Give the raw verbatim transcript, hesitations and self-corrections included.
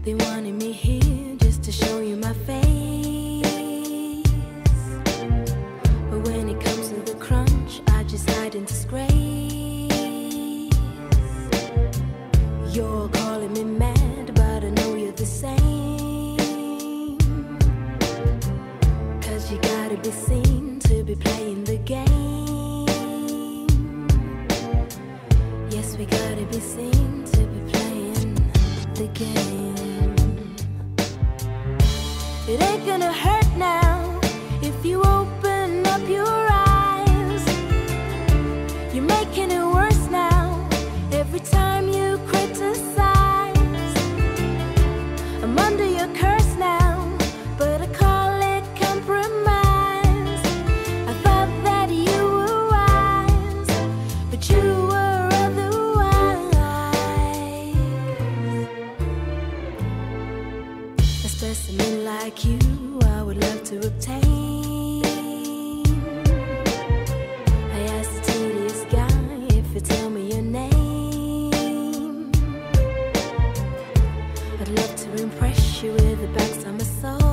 They wanted me here just to show you my face, but when it comes to the crunch, I just hide in disgrace. You're calling me mad, but I know you're the same, 'cause you gotta be seen to be playing the game. Yes, we gotta be seen to be playing the game. It ain't gonna hurt now if you open up your eyes. You're making it worse now every time you criticize. I'm under your curse now, but I call it compromise. I thought that you were wise, but you were otherwise. A specimen like you I would love to obtain. I asked the tedious guy if you tell me your name. I'd love to impress you with the backside of my soul.